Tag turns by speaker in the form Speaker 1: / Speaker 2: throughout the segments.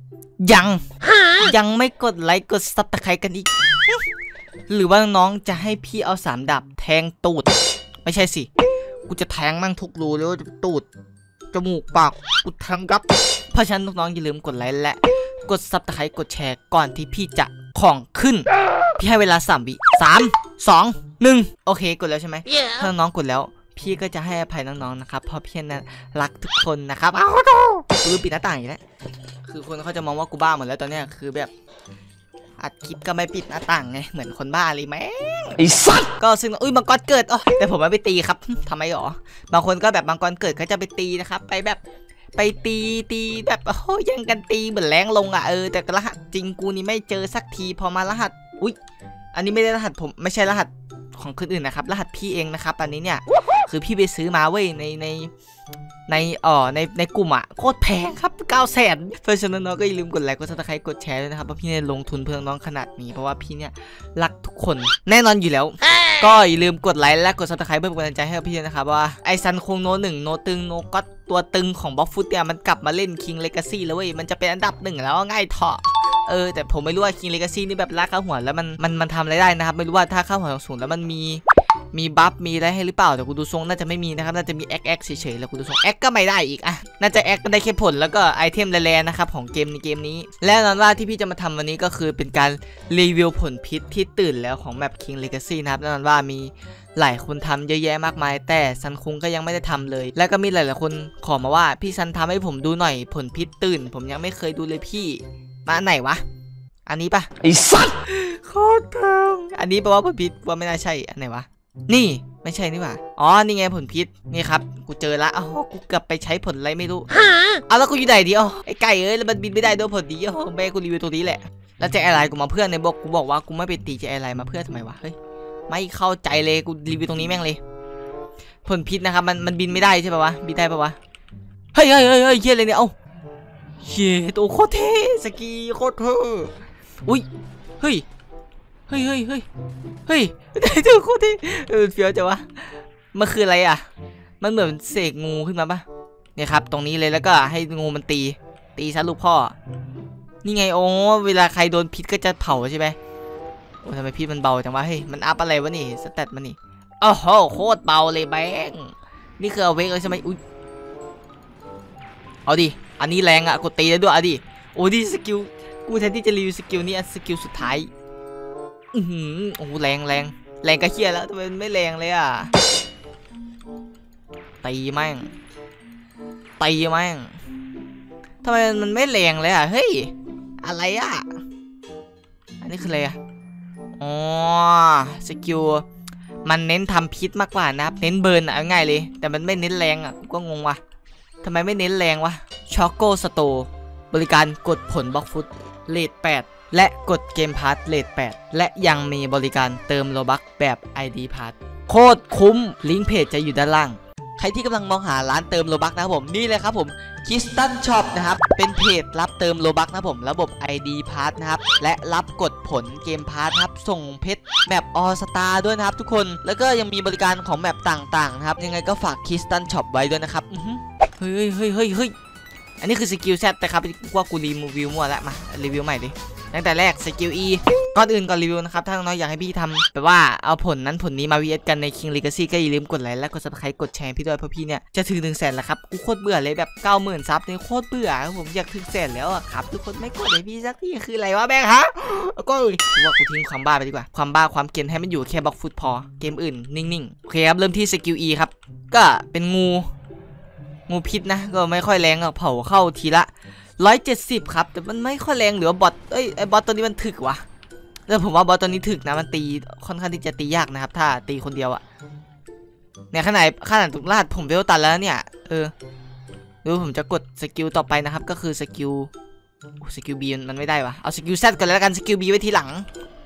Speaker 1: ยังไม่กดไลค์กดซับตะไคร้กันอีกหรือว่าน้องจะให้พี่เอา3 ดาบแทงตูดไม่ใช่สิกูจะแทงมั่งทุกรูเลยว่าตูดจมูกปากกูแทงยับเพราะฉะนั้นน้องอย่าลืมกดไลค์และกดซับตะไคร้กดแชร์ก่อนที่พี่จะของขึ้นพี่ให้เวลา3 วิ3 2 1โอเคกดแล้วใช่ไหมถ้าน้องกดแล้วพี่ก็จะให้อภัยน้องๆนะครับเพราะพี่นั้นรักทุกคนนะครับกูปิดหน้าต่างอีกแล้วคือคนเขาจะมองว่ากูบ้าหมดแล้วตอนนี้คือแบบอัดคลิปก็ไม่ปิดหน้าต่างไงเหมือนคนบ้าเลยแม่ไอ้สัสก็ซึ่งมังกรเกิดแต่ผมไม่ไปตีครับทำไมหรอบางคนก็แบบมังกรเกิดเขาจะไปตีนะครับไปแบบไปตีแบบยังกันตีเหมือนแรงลงแต่รหัสจริงกูนี่ไม่เจอสักทีพอมารหัสอันนี้ไม่ได้รหัสผมไม่ใช่รหัสของคนอื่นนะครับรหัสพี่เองนะครับอันนี้เนี่ยคือพี่ไปซื้อมาเว้ยในกลุ่มโคตรแพงครับ900,000เพราะฉะนั้นน้องก็อย่าลืมกดไลค์กดซับสไครต์กดแชร์ด้วยนะครับเพราะพี่เนี่ยลงทุนเพื่อน้องขนาดนี้เพราะว่าพี่เนี่ยรักทุกคนแน่นอนอยู่แล้วก็อย่าลืมกดไลค์และกดซับสไครต์เพื่อเป็นกำลังใจให้พี่นะครับว่าไอซันคงโน1โนตึงโนก็ตัวตึงของบล็อกฟุตเนี่ยมันกลับมาเล่นคิงเลกาซี่แล้วเว้ยมันจะเป็นอันดับ1แล้วง่ายเถาะแต่ผมไม่รู้ว่าคิงเลกาซี่นี่แบบลากเข้าหัวแล้วมันทำอะไรได้นะครับไม่รู้ว่าถ้าเข้าหัวสูงแล้วมันมีบัฟมีอะไรให้หรือเปล่าแต่กูดูทรงน่าจะไม่มีนะครับน่าจะมีแอคเฉยๆแล้วกูดูทรงแอคก็ไม่ได้อีกน่าจะแอคได้แค่ผลแล้วก็ไอเทมแร่ๆนะครับของเกมนี้และแน่นอนว่าที่พี่จะมาทำวันนี้ก็คือเป็นการรีวิวผลพิษที่ตื่นแล้วของแมป King Legacy นะครับแน่นอนว่ามีหลายคนทำเยอะแยะมากมายแต่ซันคุงก็ยังไม่ได้ทำเลยแล้วก็มีหลายๆคนขอมาว่าพี่ซันทำให้ผมดูหน่อยผลพิษตื่นผมยังไม่เคยดูเลยพี่มาไหนวะอันนี้ปะไอสัตว์โคตรเทิงอันนี้แปลว่าผลพิษว่าไม่น่าใช่อันไหนวะนี่ไม่ใช่นี่หว่านี่ไงผลพิษนี่ครับกูเจอละกูกลับไปใช้ผลอะไรไม่รู้แล้วกูอยู่ไหนดิไอ้ไก่แล้วมันบินไม่ได้ด้วยผลดีแม่กูรีวิวตัวนี้แหละแล้วจะอะไรกูมาเพื่อนในบอกกูบอกว่ากูไม่ไปตีจะอะไรมาเพื่อทำไมวะเฮ้ยไม่เข้าใจเลยกูรีวิวตรงนี้แม่งเลยผลพิษนะครับมันบินไม่ได้ใช่ป่าวะบินได้ป่าวะเฮ้ยเฮียเลยเนี่ยเฮียตัวโคตรเท่สกีโคตรเท่อุ้ยเฮ้ยเจอโคตรเฟี้ยวจังวะมันคืออะไรมันเหมือนเสกงูขึ้นมาปะเนี่ยครับตรงนี้เลยแล้วก็ให้งูมันตีซะลูกพ่อนี่ไงเวลาใครโดนพิษก็จะเผาใช่ไหมทำไมพิษมันเบาจังวะเฮ้ยมันอัพอะไรวะนี่สเตตมันนี่โคตรเบาเลยแบงนี่คือเอาเวกเลยใช่ไหมอุ้ยเอาดิอันนี้แรงกดตีได้ด้วยดิดิสกิลกูแทนที่จะรีวิวสกิลนี้สกิลสุดท้ายแรงก็เฮี้ยแล้วทำไมมันไม่แรงเลยตีแม่งทำไมมันไม่แรงเลยเฮ้ยอะไรอันนี้คืออะไรสกิลมันเน้นทำพิษมากกว่านะครับเน้นเบิร์นง่ายเลยแต่มันไม่เน้นแรงก็งงว่ะทำไมไม่เน้นแรงวะช็อกโกสโตบริการกดผลบล็อกฟุตเลท8และกดเกมพาร์ทเลท8และยังมีบริการเติมโลบัคแบบ ID พาร์ทโคตรคุ้มลิงก์เพจจะอยู่ด้านล่างใครที่กำลังมองหาร้านเติมโลบัคนะครับผมนี่เลยครับผมคิสตันช็อปนะครับเป็นเพจรับเติมโลบัคนะครับผมระบบ ID พาร์ทนะครับและรับกดผลเกมพาร์ทครับส่งเพชรแมปออสตาร์ด้วยนะครับทุกคนแล้วก็ยังมีบริการของแมปต่างๆนะครับยังไงก็ฝากคิสตันช็อปไว้ด้วยนะครับเฮ้ยอันนี้คือสกิลแซดแต่ครับว่ากูรีวิวมั่วแล้วมารีวิวใหม่ดิตั้งแต่แรกสกิล E ก่อนอื่นก่อนรีวิวนะครับถ้าน้องๆอยากให้พี่ทำแบบว่าเอาผลนั้นผลนี้มา vs กันใน King Legacy ก็อย่าลืมกดไลค์และกด subscribe กดแชร์พี่ด้วยเพราะพี่เนี่ยจะถึง100,000แล้วครับกูโคตรเบื่อเลยแบบ 90,000 ซับเนี่ยโคตรเบื่อผมอยากถึง100,000แล้วครับทุกคนไม่กดให้พี่สักทีคืออะไรวะแบงค์ก็ว่ากูทิ้งความบ้าไปดีกว่าความบ้าความเกรียนให้มันอยู่แค่บล็อกฟุตพอเกมอื่นนิ่งๆโอเคครับเริ่มที่สกิล E ครับก็เป็นงูพิษนะก็ไม่ค่อยแรงเผาเข้าทีละ170ครับแต่มันไม่ค่อยแรงหรือบอทไอ้บอทตัวนี้มันถึกวะแล้วผมว่าบอทตัวนี้ถึกนะมันตีค่อนข้างที่จะตียากนะครับถ้าตีคนเดียวเนี่ยขนาดตุกลาดผมเวลตันแล้วเนี่ยดูผมจะกดสกิลต่อไปนะครับก็คือสกิล B มันไม่ได้วะเอาสกิล Z ก่อนแล้วกันสกิล B ไว้ทีหลัง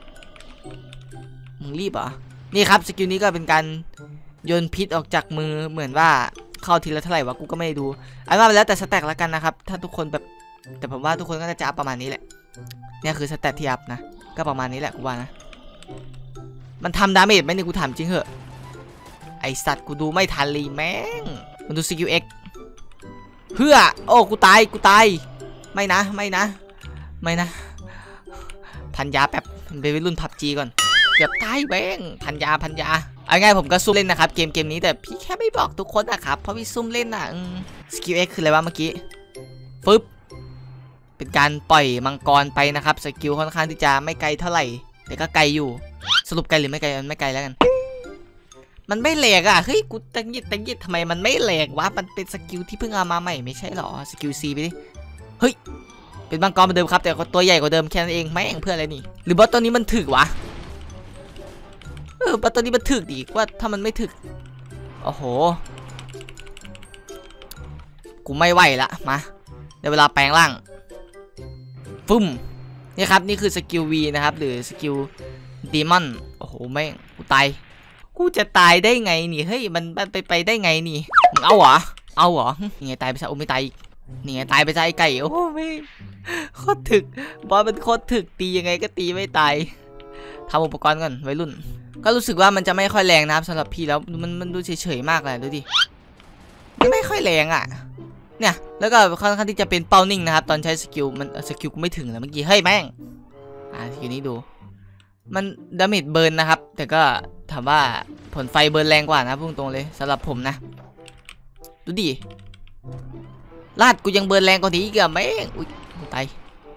Speaker 1: มึงรีบเหรอนี่ครับสกิลนี้ก็เป็นการโยนพิษออกจากมือเหมือนว่าเข้าทีละเท่าไหร่วะกูก็ไม่ดูเอาว่าไปแล้วแต่สแต็กแล้วกันนะครับถ้าทุกคนแบบแต่ผมว่าทุกคนก็จะอัพประมาณนี้แหละเนี่ยคือสแต็กที่อัพนะก็ประมาณนี้แหละกูว่านะมันทำดาเมจไหมเนี่ยกูถามจริงเหอะไอสัตว์กูดูไม่ทันเลยแม่งมันดูสกิล X เพื่อกูตายไม่นะไม่นะพันยาแป๊บเป็นวัยรุ่นพับจีก่อนเกือบตายแบงพันยาเอาง่ายผมก็ซุ่มเล่นนะครับเกมนี้แต่พี่แค่ไม่บอกทุกคนนะครับเพราะพี่ซุ่มเล่นอ่ะสกิล X คืออะไรวะเมื่อกี้ฟึบเป็นการปล่อยมังกรไปนะครับสกิลค่อนข้างที่จะไม่ไกลเท่าไหร่แต่ก็ไกลอยู่สรุปไกลหรือไม่ไกลมันไม่ไกลแล้วกันมันไม่แหลกอ่ะเฮ้ยกูตังยิดทำไมมันไม่แหลกวะมันเป็นสกิลที่เพิ่งเอามาใหม่ไม่ใช่หรอสกิล C ไปดิเฮ้ยเป็นมังกรเหมือนเดิมครับแต่ตัวใหญ่กว่าเดิมแค่นั้นเองแม่งเพื่ออะไรนี่หรือบอสตัวนี้มันถึกวะบอสตัวนี้มันถึกดีกว่าถ้ามันไม่ถึกโอ้โหกูไม่ไหวละมาในเวลาแปลงร่างฟึ่มนี่ครับนี่คือสกิล V นะครับหรือสกิลดีมอนโอ้โหแม่งกูจะตายได้ไงนี่เฮ้ยมันไปได้ไงนี่มึงเอาเหรอนี่ไงตายไปซะโอ้ไม่ตายอีกนี่ไงตายไปซะไอ้ไก่โอ้ไม่โคตรถึกบอสมันโคตรถึกตียังไงก็ตีไม่ตายทำอุปกรณ์ก่อนวัยรุ่นก็รู้สึกว่ามันจะไม่ค่อยแรงนะครับสำหรับพี่แล้วมันดูเฉยๆมากเลยดูดิไม่ค่อยแรงอ่ะเนี่ยแล้วก็ค่อนข้างที่จะเป็นเป้านิ่งนะครับตอนใช้สกิลมันสกิลกูไม่ถึงแล้วเมื่อกี้เฮ้ยแม่งสกิลนี้ดูมันดาเมจเบิร์นนะครับแต่ก็ถามว่าผลไฟเบิร์นแรงกว่านะพุ่งตรงเลยสำหรับผมนะดูดิลาดกูยังเบิร์นแรงกว่านี้อีกอะแม่งอุ้ยตาย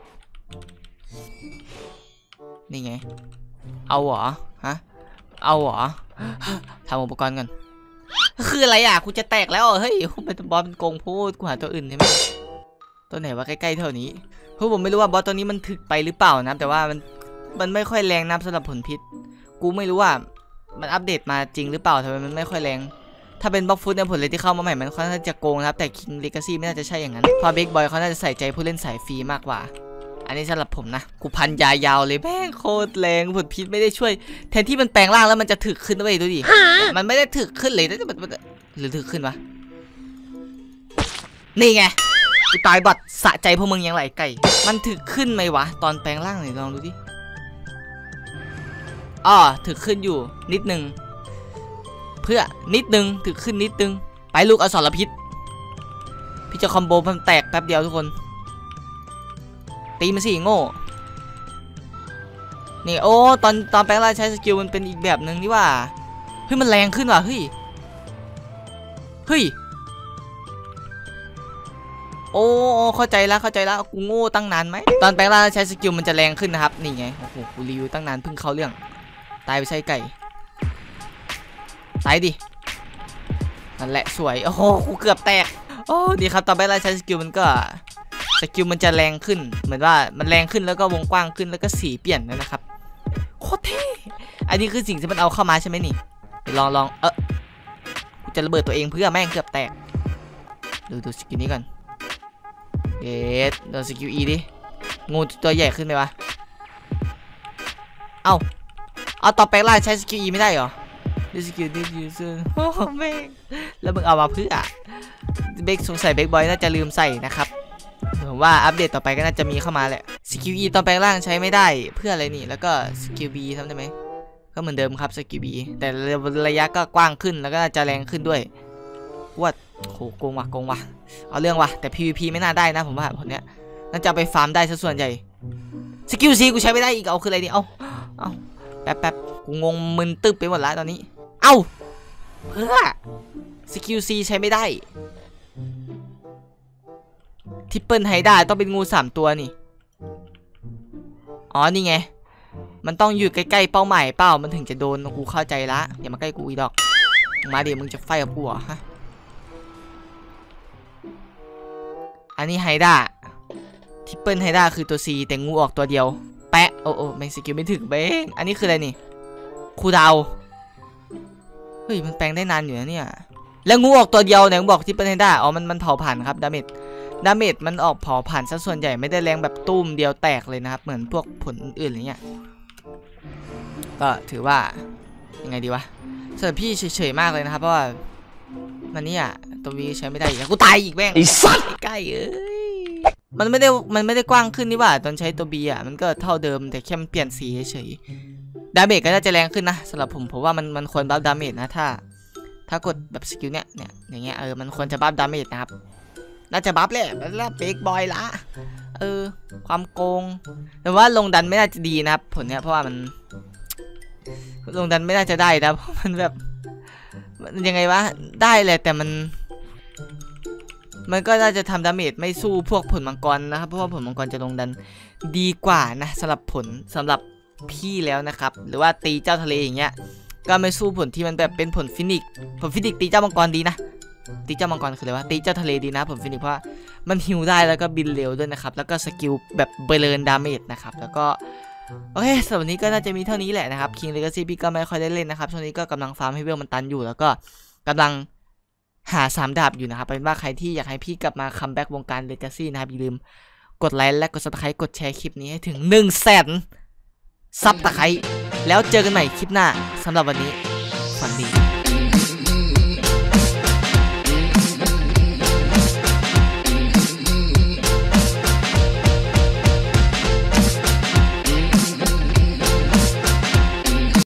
Speaker 1: นี่ไงเอาเหรอฮะเอาเหรอทำอุปกรณ์ก่อนคืออะไรอ่ะกูจะแตกแล้วเฮ้ยเป็นบอสเป็นโกงพูดกูหาตัวอื่นใช่ไหมตัวไหนว่าใกล้ๆเท่านี้เพราะผมไม่รู้ว่าบอสตัวนี้มันถึกไปหรือเปล่านะแต่ว่ามันไม่ค่อยแรงนะสำหรับผลพิษกูไม่รู้ว่ามันอัปเดตมาจริงหรือเปล่าทำไมมันไม่ค่อยแรงถ้าเป็นบล็อกฟุตในผลเลยที่เข้ามาใหม่มันค่อนข้างจะโกงนะครับแต่คิงเลกาซี่ไม่น่าจะใช่อย่างนั้นเพราะเบกบอยเขาน่าจะใส่ใจผู้เล่นสายฟรีมากกว่าอันนี้สำหรับผมนะกูพันยาวเลยแม่งโคตรแรงผลพิษไม่ได้ช่วยแทนที่มันแปลงร่างแล้วมันจะถึกขึ้นด้วยดูดิมันไม่ได้ถึกขึ้นเลยแต่มันหรือถึกขึ้นวะนี่ไงกูตายบัดสะใจพวกมึงยังไหลไก่มันถึกขึ้นไหมวะตอนแปลงร่างหน่อยลองดูดิถึกขึ้นอยู่นิดนึงเพื่อนิดนึงถึกขึ้นนิดนึงไปลูกอสรพิษพี่จะคอมโบมันแตกแป๊บเดียวทุกคนตีมันสิโง่นี่โอ้ตอนแปลงร่างใช้สกิลมันเป็นอีกแบบหนึ่งนี่ว่าเฮ้ยมันแรงขึ้นว่ะเฮ้ยโอ้เข้าใจแล้วกูโง่ตั้งนานไหมตอนแปลงร่างใช้สกิลมันจะแรงขึ้นนะครับนี่ไงโอ้โหกูรีวิวตั้งนานเพิ่งเข้าเรื่องตายไปใส่ไก่ตายดินั่นแหละสวยโอ้โหกูเกือบแตกโอ้ดีครับตอนแปลงร่างใช้สกิลมันก็สกิลมันจะแรงขึ้นเหมือนว่ามันแรงขึ้นแล้วก็วงกว้างขึ้นแล้วก็สีเปลี่ยนนะครับโคตรเท่อันนี้คือสิ่งที่มันเอาเข้ามาใช่ไหมนี่ลองกูจะระเบิดตัวเองเพื่อแม่งเกือบแตกดูสกิลนี้ก่อนดูสกิล E ดิงูตัวใหญ่ขึ้นไหมวะเอาต่อแปลงร่างใช้สกิล E ไม่ได้เหรอดูสกิลดิยูเซอร์โอ้แม่งแล้วมึงเอามาเพื่อเบกสงสัยเบกบอยน่าจะลืมใส่นะครับผมว่าอัปเดตต่อไปก็น่าจะมีเข้ามาแหละสกิล E ตอนแปลงร่างใช้ไม่ได้เพื่ออะไรนี่แล้วก็สกิล B ทำได้ไหมก็เหมือนเดิมครับสกิล B แต่ระยะก็กว้างขึ้นแล้วก็จะแรงขึ้นด้วยว่าโหโกงว่ะเอาเรื่องว่ะแต่ PVP ไม่น่าได้นะผมว่าคนเนี้ยน่าจะไปฟาร์มได้ซะส่วนใหญ่สกิล C กูใช้ไม่ได้อีกเอาคืออะไรนี่เอาแป๊บกูงงมึนตึ๊บไปหมดแล้วตอนนี้เพื่อสกิล C ใช้ไม่ได้ทิปเปิลไฮด้าต้องเป็นงู3ตัวนี่นี่ไงมันต้องอยู่ใกล้ๆเป้าหมายมันถึงจะโดนกูเข้าใจละอย่ามาใกล้กูอีดอกมาเดี๋ยวมึงจะไฟกับกูเหรอฮะอันนี้ไฮด้าทิปเปิลไฮด้าคือตัว C แต่งูออกตัวเดียวแปะโอ้ไม่สกิลไม่ถึงเบ้งอันนี้คืออะไรนี่คูดาวเฮ้ยมันแปลงได้นานอยู่นะเนี่ยแล้วงูออกตัวเดียวไหนมึงบอกทิปเปิลไฮด้ามันเผาผ่านครับดาเมจมันออกเผาผ่านซะส่วนใหญ่ไม่ได้แรงแบบตุ้มเดียวแตกเลยนะครับเหมือนพวกผลอื่นอะไรเงี้ยก็ถือว่ายังไงดีวะสำหรับพี่เฉยๆมากเลยนะครับเพราะว่ามันนี่ตัววีใช้ไม่ได้อีกกูตายอีกแม่งไอ้สัสใกล้มันไม่ได้กว้างขึ้นนี่ว่าตอนใช้ตัว B มันก็เท่าเดิมแต่แค่มันเปลี่ยนสีเฉยๆดาเมจก็น่าจะแรงขึ้นนะสำหรับผมว่ามันควรบัฟดาเมจนะถ้ากดแบบสกิลเนี่ยอย่างเงี้ยมันควรจะบัฟดาเมจนะครับน่าจะบัฟแหละแล้วเบรกบอยละความโกงแต่ว่าลงดันไม่น่าจะดีนะครับผลเนี้ยเพราะว่ามันลงดันไม่น่าจะได้นะเพราะมันแบบยังไงวะได้เลยแต่มันก็น่าจะทำดาเมจไม่สู้พวกผลมังกรนะครับเพราะว่าผลมังกรจะลงดันดีกว่านะสำหรับพี่แล้วนะครับหรือว่าตีเจ้าทะเลอย่างเงี้ยก็ไม่สู้ผลที่มันแบบเป็นผลฟินิกตีเจ้ามังกรดีนะตีเจ้ามังกรคืออะไรวะตีเจ้าทะเลดีนะผลฟินิกเพราะมันฮิวได้แล้วก็บินเร็วด้วยนะครับแล้วก็สกิลแบบเบลนดาเมจนะครับแล้วก็โอเคสำหรับวันนี้ก็น่าจะมีเท่านี้แหละนะครับ King Legacy พี่ก็ไม่ค่อยได้เล่นนะครับช่วงนี้ก็กำลังฟาร์มให้เวลมันตันอยู่แล้วก็กำลังหา3 ดาบอยู่นะครับเป็นว่าใครที่อยากให้พี่กลับมาคัมแบ็กวงการ Legacy นะครับอย่าลืมกดไลค์และกด Subscribe กดแชร์คลิปนี้ให้ถึง 100,000 ซับตะไคร้แล้วเจอกันใหม่คลิปหน้าสำหรับวันนี้ฝันดี